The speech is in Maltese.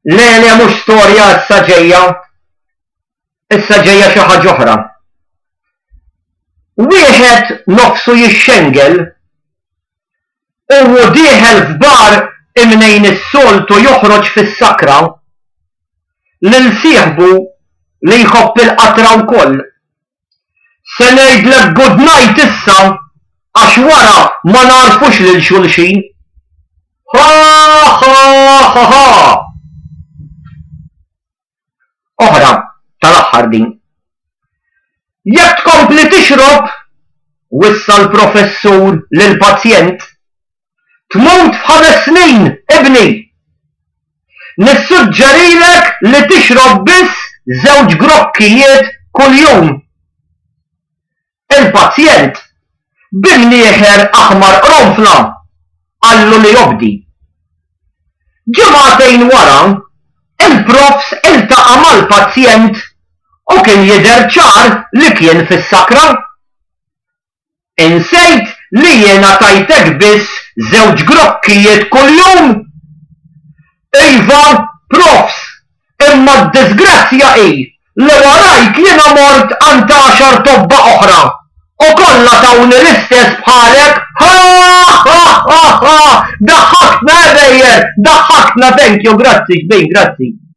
Le mhux storja issa ġejja. Issa ġejja xi ħaġa oħra. Wieħed nofsu jixxengel u dieħel f'bar imnejn is-soltu joħroġ fis-sakra lil sieħbu li jħobb il-qatra wkoll. Se ngħidlek good night issa għax wara ma narfux lil xulxin. Ha ha ha ha. Oħra tal-aħħar din. Jekk tkompli tixrob, wissa l-professur lill-pazjent, tmut f'5 snin, ibni. Nissuġġerilek li tixrob biss 2 grokkijiet kuljum. Il-pazjent bimnieħer aħmar ronfla għallu li jobdi. Ġimgħatejn wara, il-profs iltaqa' mal-pazjent u kien jidher ċar li kien fis-sakra. Insejt li jiena tajtek biss 2 grokkijiet kuljum? Iva, profs, imma d-disgrazzja hi li warajk jiena mort għand 10 tobba oħra u kollha tawni l-istess bħalek. Ha ha ha ha! Daħħaktna dejjer, daħħaktna, thank you, grazzi, grazzi.